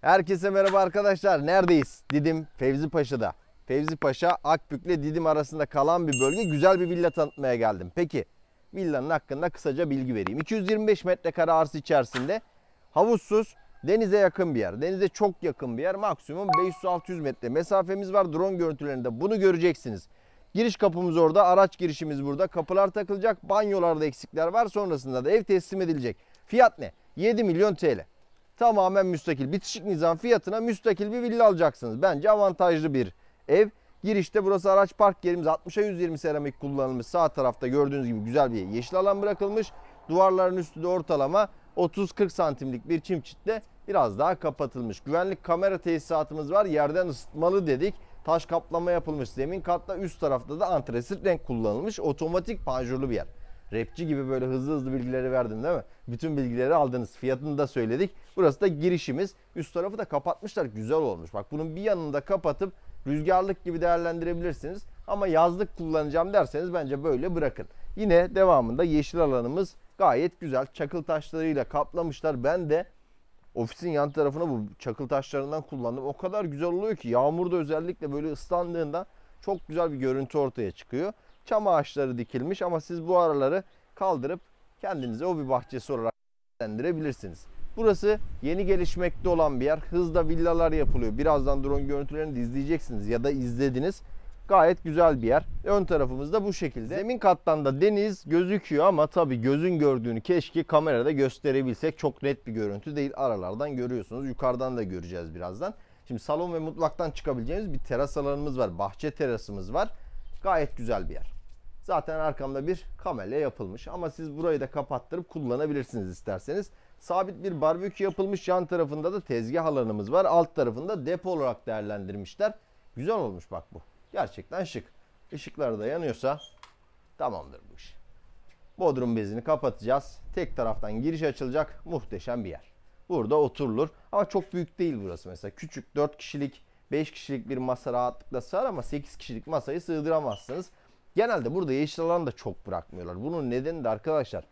Herkese merhaba arkadaşlar. Neredeyiz? Didim Fevzi Paşa'da. Fevzi Paşa, Akbük'le Didim arasında kalan bir bölge. Güzel bir villa tanıtmaya geldim. Peki, villanın hakkında kısaca bilgi vereyim. 225 metrekare arsa içerisinde havuzsuz, denize yakın bir yer. Denize çok yakın bir yer. Maksimum 500-600 metre mesafemiz var. Drone görüntülerinde bunu göreceksiniz. Giriş kapımız orada, araç girişimiz burada. Kapılar takılacak, banyolarda eksikler var. Sonrasında da ev teslim edilecek. Fiyat ne? 7 milyon TL. Tamamen müstakil. Bitişik nizam fiyatına müstakil bir villa alacaksınız. Bence avantajlı bir ev. Girişte burası araç park yerimiz. 60'a 120 seramik kullanılmış. Sağ tarafta gördüğünüz gibi güzel bir yeşil alan bırakılmış. Duvarların üstü de ortalama 30-40 santimlik bir çim çitle biraz daha kapatılmış. Güvenlik kamera tesisatımız var. Yerden ısıtmalı dedik. Taş kaplama yapılmış. Zemin katta, üst tarafta da antresit renk kullanılmış. Otomatik panjurlu bir yer. Rapçi gibi böyle hızlı hızlı bilgileri verdim değil mi? Bütün bilgileri aldınız. Fiyatını da söyledik. Burası da girişimiz. Üst tarafı da kapatmışlar. Güzel olmuş. Bak, bunun bir yanını da kapatıp rüzgarlık gibi değerlendirebilirsiniz. Ama yazlık kullanacağım derseniz bence böyle bırakın. Yine devamında yeşil alanımız gayet güzel. Çakıl taşlarıyla kaplamışlar. Ben de ofisin yan tarafına bu çakıl taşlarından kullandım. O kadar güzel oluyor ki yağmurda özellikle böyle ıslandığında çok güzel bir görüntü ortaya çıkıyor. Çam ağaçları dikilmiş ama siz bu araları kaldırıp kendinize hobi bahçesi olarak değerlendirebilirsiniz. Burası yeni gelişmekte olan bir yer. Hızla villalar yapılıyor. Birazdan drone görüntülerini de izleyeceksiniz ya da izlediniz. Gayet güzel bir yer. Ön tarafımız da bu şekilde. Zemin kattan da deniz gözüküyor ama tabii gözün gördüğünü keşke kamerada gösterebilsek. Çok net bir görüntü değil. Aralardan görüyorsunuz. Yukarıdan da göreceğiz birazdan. Şimdi salon ve mutfaktan çıkabileceğimiz bir teras alanımız var. Bahçe terasımız var. Gayet güzel bir yer. Zaten arkamda bir kamelya yapılmış ama siz burayı da kapattırıp kullanabilirsiniz isterseniz. Sabit bir barbekü yapılmış. Yan tarafında da tezgah alanımız var. Alt tarafında depo olarak değerlendirmişler. Güzel olmuş bak bu. Gerçekten şık. Işıklar da yanıyorsa tamamdır bu iş. Bodrum bezini kapatacağız. Tek taraftan giriş açılacak. Muhteşem bir yer. Burada oturulur. Ama çok büyük değil burası mesela. Küçük 4 kişilik, 5 kişilik bir masa rahatlıkla sığar ama 8 kişilik masayı sığdıramazsınız. Genelde burada yeşil alan da çok bırakmıyorlar. Bunun nedeni de arkadaşlar,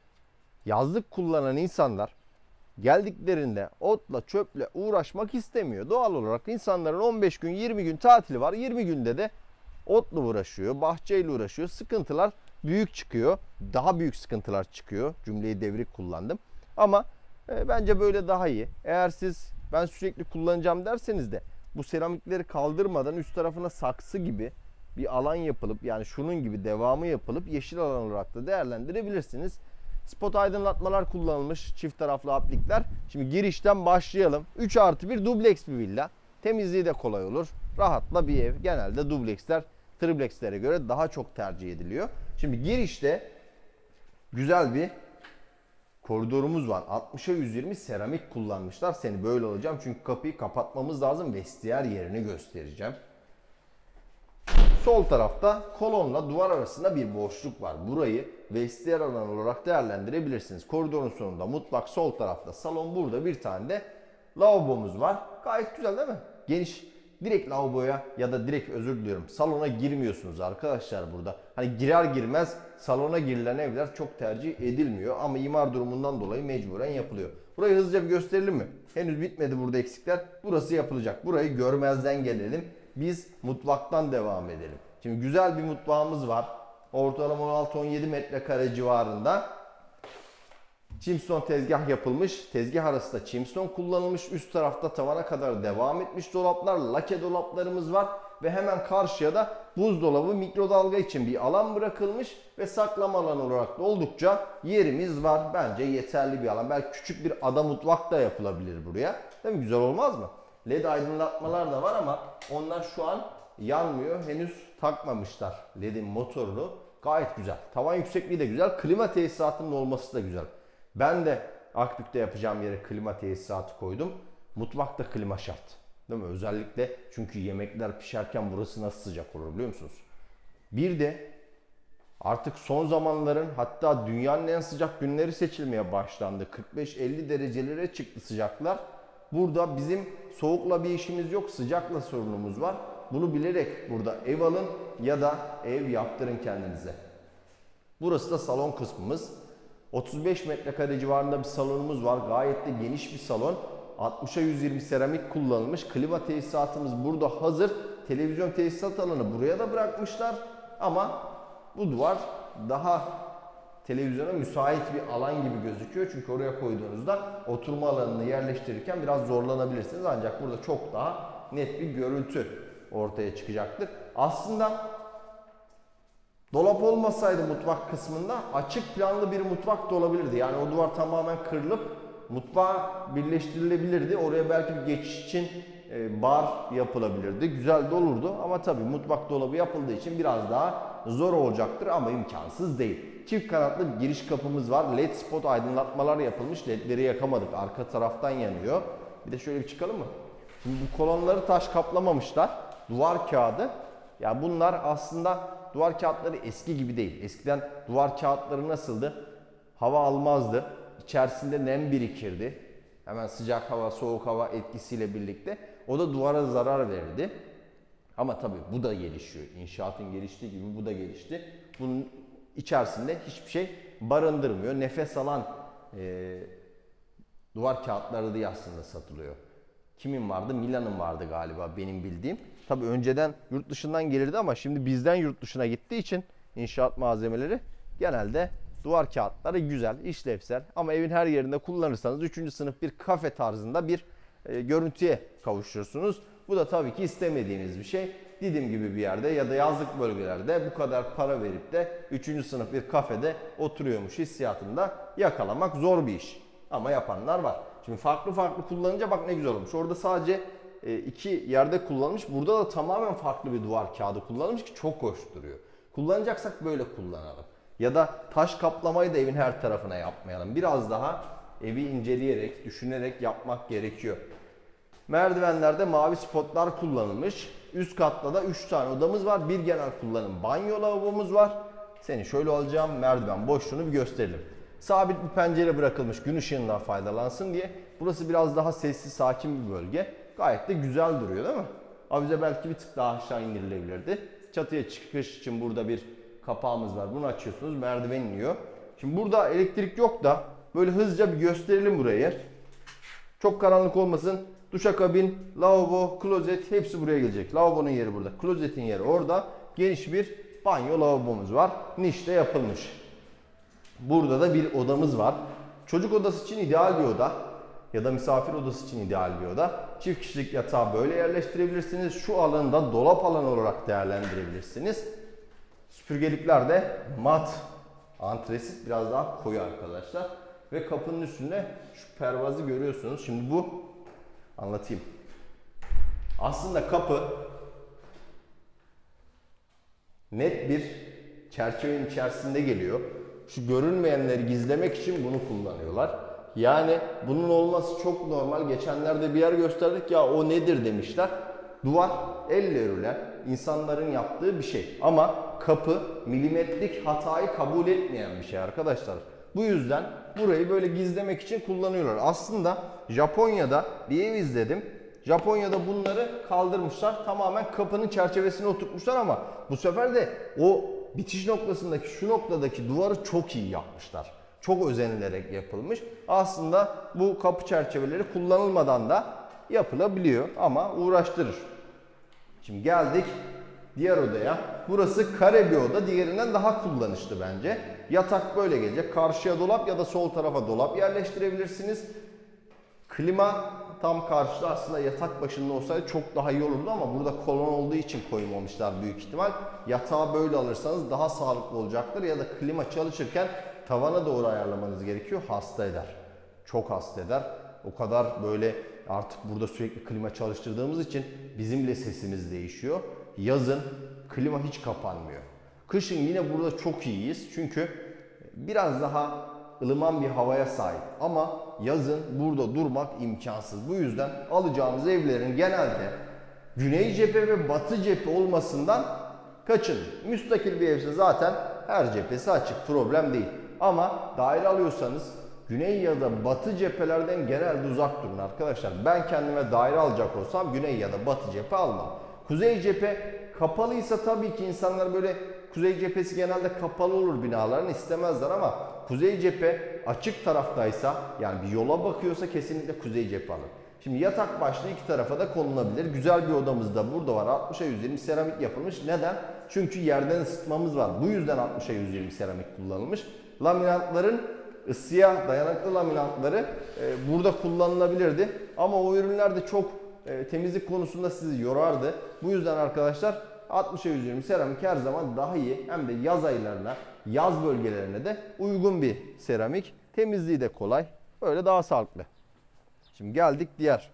yazlık kullanan insanlar geldiklerinde otla çöple uğraşmak istemiyor. Doğal olarak insanların 15 gün 20 gün tatili var. 20 günde de otla uğraşıyor, bahçeyle uğraşıyor. Sıkıntılar büyük çıkıyor. Daha büyük sıkıntılar çıkıyor. Cümleyi devrik kullandım. Ama bence böyle daha iyi. Eğer siz ben sürekli kullanacağım derseniz de bu seramikleri kaldırmadan üst tarafına saksı gibi bir alan yapılıp, yani şunun gibi devamı yapılıp yeşil alan olarak da değerlendirebilirsiniz. Spot aydınlatmalar kullanılmış, çift taraflı aplikler. Şimdi girişten başlayalım. 3 artı 1 dubleks bir villa. Temizliği de kolay olur. Rahatla bir ev. Genelde dubleksler triplekslere göre daha çok tercih ediliyor. Şimdi girişte güzel bir koridorumuz var. 60'a 120 seramik kullanmışlar. Seni böyle alacağım çünkü kapıyı kapatmamız lazım. Vestiyer yerini göstereceğim. Sol tarafta kolonla duvar arasında bir boşluk var. Burayı vestiyer alanı olarak değerlendirebilirsiniz. Koridorun sonunda mutfak, sol tarafta salon, burada bir tane de lavabomuz var. Gayet güzel değil mi? Geniş. Direkt lavaboya ya da direkt, özür diliyorum, salona girmiyorsunuz arkadaşlar burada. Hani girer girmez salona girilen evler çok tercih edilmiyor ama imar durumundan dolayı mecburen yapılıyor. Burayı hızlıca bir gösterelim mi? Henüz bitmedi burada eksikler. Burası yapılacak. Burayı görmezden gelelim. Biz mutfaktan devam edelim. Şimdi güzel bir mutfağımız var. Ortalama 16-17 metrekare civarında. Chimstone tezgah yapılmış. Tezgah arası da chimstone kullanılmış. Üst tarafta tavana kadar devam etmiş dolaplar. Lake dolaplarımız var. Ve hemen karşıya da buzdolabı, mikrodalga için bir alan bırakılmış. Ve saklama alanı olarak da oldukça yerimiz var. Bence yeterli bir alan. Belki küçük bir ada mutfak da yapılabilir buraya. Değil mi? Güzel olmaz mı? LED aydınlatmalar da var ama onlar şu an yanmıyor. Henüz takmamışlar LED'in motorunu. Gayet güzel. Tavan yüksekliği de güzel. Klima tesisatının olması da güzel. Ben de Akbük'te yapacağım yere klima tesisatı koydum. Mutfakta klima şart. Değil mi? Özellikle çünkü yemekler pişerken burası nasıl sıcak olur biliyor musunuz? Bir de artık son zamanların, hatta dünyanın en sıcak günleri seçilmeye başlandı. 45-50 derecelere çıktı sıcaklar. Burada bizim soğukla bir işimiz yok, sıcakla sorunumuz var. Bunu bilerek burada ev alın ya da ev yaptırın kendinize. Burası da salon kısmımız. 35 metrekare civarında bir salonumuz var. Gayet de geniş bir salon. 60'a 120 seramik kullanılmış. Klima tesisatımız burada hazır. Televizyon tesisat alanı buraya da bırakmışlar. Ama bu duvar daha televizyona müsait bir alan gibi gözüküyor. Çünkü oraya koyduğunuzda oturma alanını yerleştirirken biraz zorlanabilirsiniz. Ancak burada çok daha net bir görüntü ortaya çıkacaktır. Aslında dolap olmasaydı mutfak kısmında açık planlı bir mutfak da olabilirdi. Yani o duvar tamamen kırılıp mutfağa birleştirilebilirdi. Oraya belki bir geçiş için bar yapılabilirdi. Güzel de olurdu ama tabii mutfak dolabı yapıldığı için biraz daha zor olacaktır ama imkansız değil. Çift kanatlı bir giriş kapımız var. LED spot aydınlatmalar yapılmış. LED'leri yakamadık. Arka taraftan yanıyor. Bir de şöyle bir çıkalım mı? Şimdi bu kolonları taş kaplamamışlar. Duvar kağıdı. Ya bunlar aslında duvar kağıtları eski gibi değil. Eskiden duvar kağıtları nasıldı? Hava almazdı. İçerisinde nem birikirdi. Hemen sıcak hava, soğuk hava etkisiyle birlikte. O da duvara zarar verirdi. Ama tabii bu da gelişiyor. İnşaatın geliştiği gibi bu da gelişti. Bunun içerisinde hiçbir şey barındırmıyor. Nefes alan duvar kağıtları diye aslında satılıyor. Kimin vardı? Milan'ın vardı galiba benim bildiğim. Tabii önceden yurt dışından gelirdi ama şimdi bizden yurt dışına gittiği için inşaat malzemeleri genelde duvar kağıtları güzel, işlevsel ama evin her yerinde kullanırsanız 3. sınıf bir kafe tarzında bir görüntüye kavuşursunuz. Bu da tabii ki istemediğiniz bir şey. Didim gibi bir yerde ya da yazlık bölgelerde bu kadar para verip de 3. sınıf bir kafede oturuyormuş hissiyatında yakalamak zor bir iş. Ama yapanlar var. Şimdi farklı farklı kullanınca bak ne güzel olmuş. Orada sadece iki yerde kullanılmış. Burada da tamamen farklı bir duvar kağıdı kullanılmış ki çok hoş duruyor. Kullanacaksak böyle kullanalım. Ya da taş kaplamayı da evin her tarafına yapmayalım. Biraz daha evi inceleyerek, düşünerek yapmak gerekiyor. Merdivenlerde mavi spotlar kullanılmış. Üst katta da 3 tane odamız var. Bir genel kullanım banyo lavabomuz var. Seni şöyle alacağım, merdiven boşluğunu bir gösterelim. Sabit bir pencere bırakılmış gün ışığından faydalansın diye. Burası biraz daha sessiz, sakin bir bölge. Gayet de güzel duruyor değil mi? Avize belki bir tık daha aşağı indirilebilirdi. Çatıya çıkış için burada bir kapağımız var. Bunu açıyorsunuz, merdiven iniyor. Şimdi burada elektrik yok da böyle hızlıca bir gösterelim burayı. Çok karanlık olmasın. Duşakabin, lavabo, klozet hepsi buraya gelecek. Lavabonun yeri burada. Klozetin yeri orada. Geniş bir banyo lavabomuz var. Nişte yapılmış. Burada da bir odamız var. Çocuk odası için ideal bir oda. Ya da misafir odası için ideal bir oda. Çift kişilik yatağı böyle yerleştirebilirsiniz. Şu alanı da dolap alanı olarak değerlendirebilirsiniz. Süpürgelikler de mat. Antresit biraz daha koyu arkadaşlar. Ve kapının üstünde şu pervazı görüyorsunuz. Şimdi bu anlatayım. Aslında kapı net bir çerçevenin içerisinde geliyor. Şu görünmeyenleri gizlemek için bunu kullanıyorlar. Yani bunun olması çok normal. Geçenlerde bir yer gösterdik ya o nedir demişler. Duvar elle örülen insanların yaptığı bir şey. Ama kapı milimetrik hatayı kabul etmeyen bir şey arkadaşlar. Bu yüzden burayı böyle gizlemek için kullanıyorlar. Aslında Japonya'da bir ev izledim. Japonya'da bunları kaldırmışlar. Tamamen kapının çerçevesine oturtmuşlar ama bu sefer de o bitiş noktasındaki şu noktadaki duvarı çok iyi yapmışlar. Çok özenilerek yapılmış. Aslında bu kapı çerçeveleri kullanılmadan da yapılabiliyor ama uğraştırır. Şimdi geldik diğer odaya. Burası kare bir oda. Diğerinden daha kullanışlı bence. Yatak böyle gelecek. Karşıya dolap ya da sol tarafa dolap yerleştirebilirsiniz. Klima tam karşıda aslında yatak başında olsaydı çok daha iyi olurdu ama burada kolon olduğu için koymamışlar büyük ihtimal. Yatağı böyle alırsanız daha sağlıklı olacaktır ya da klima çalışırken tavana doğru ayarlamanız gerekiyor. Hasta eder. Çok hasta eder. O kadar böyle artık burada sürekli klima çalıştırdığımız için bizim bile sesimiz değişiyor. Yazın klima hiç kapanmıyor. Kışın yine burada çok iyiyiz çünkü biraz daha ılıman bir havaya sahip. Ama yazın burada durmak imkansız. Bu yüzden alacağınız evlerin genelde güney cephe ve batı cephe olmasından kaçın. Müstakil bir evse zaten her cephesi açık, problem değil. Ama daire alıyorsanız güney ya da batı cephelerden genelde uzak durun arkadaşlar. Ben kendime daire alacak olsam güney ya da batı cephe almam. Kuzey cephe kapalıysa tabii ki insanlar böyle kuzey cephesi genelde kapalı olur binaların istemezler ama kuzey cephe açık taraftaysa yani bir yola bakıyorsa kesinlikle kuzey cephe alın. Şimdi yatak başlığı iki tarafa da konulabilir. Güzel bir odamız da burada var. 60'a 120 seramik yapılmış. Neden? Çünkü yerden ısıtmamız var. Bu yüzden 60'a 120 seramik kullanılmış. Laminatların ısıya dayanıklı laminatları burada kullanılabilirdi. Ama o ürünler de çok temizlik konusunda sizi yorardı. Bu yüzden arkadaşlar 60'a 120 seramik her zaman daha iyi. Hem de yaz aylarına, yaz bölgelerine de uygun bir seramik. Temizliği de kolay. Böyle daha sağlıklı. Şimdi geldik diğer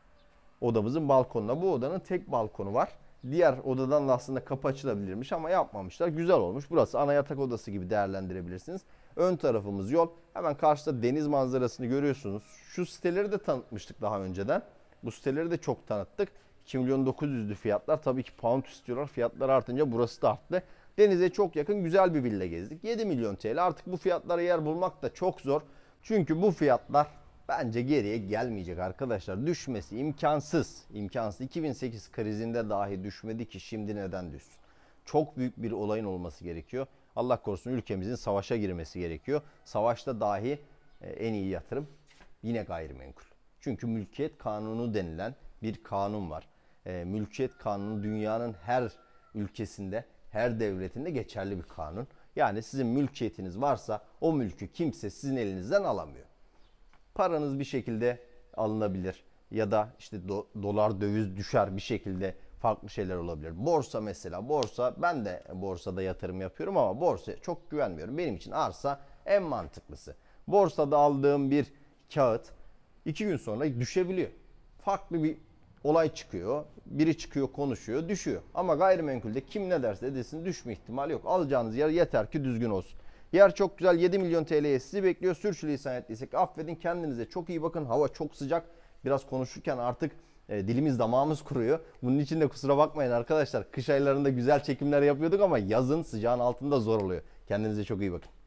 odamızın balkonuna. Bu odanın tek balkonu var. Diğer odadan da aslında kapı açılabilirmiş ama yapmamışlar. Güzel olmuş. Burası ana yatak odası gibi değerlendirebilirsiniz. Ön tarafımız yol. Hemen karşıda deniz manzarasını görüyorsunuz. Şu siteleri de tanıtmıştık daha önceden. Bu siteleri de çok tanıttık. 2.900.000'dü fiyatlar. Tabii ki pound istiyorlar. Fiyatlar artınca burası da arttı. Denize çok yakın güzel bir villa gezdik. 7 milyon TL. Artık bu fiyatlara yer bulmak da çok zor. Çünkü bu fiyatlar bence geriye gelmeyecek arkadaşlar. Düşmesi imkansız. İmkansız. 2008 krizinde dahi düşmedi ki şimdi neden düşsün? Çok büyük bir olayın olması gerekiyor. Allah korusun ülkemizin savaşa girmesi gerekiyor. Savaşta dahi en iyi yatırım yine gayrimenkul. Çünkü mülkiyet kanunu denilen bir kanun var. Mülkiyet kanunu dünyanın her ülkesinde, her devletinde geçerli bir kanun. Yani sizin mülkiyetiniz varsa o mülkü kimse sizin elinizden alamıyor. Paranız bir şekilde alınabilir ya da işte dolar döviz düşer bir şekilde farklı şeyler olabilir. Borsa mesela, borsa, ben de borsada yatırım yapıyorum ama borsaya çok güvenmiyorum. Benim için arsa en mantıklısı. Borsada aldığım bir kağıt 2 gün sonra düşebiliyor. Farklı bir olay çıkıyor. Biri çıkıyor, konuşuyor, düşüyor. Ama gayrimenkulde kim ne derse desin düşme ihtimali yok. Alacağınız yer yeter ki düzgün olsun. Yer çok güzel, 7 milyon TL'ye sizi bekliyor. Sürçülisan ettiysek affedin, kendinize çok iyi bakın. Hava çok sıcak. Biraz konuşurken artık dilimiz damağımız kuruyor. Bunun için de kusura bakmayın arkadaşlar. Kış aylarında güzel çekimler yapıyorduk ama yazın sıcağın altında zor oluyor. Kendinize çok iyi bakın.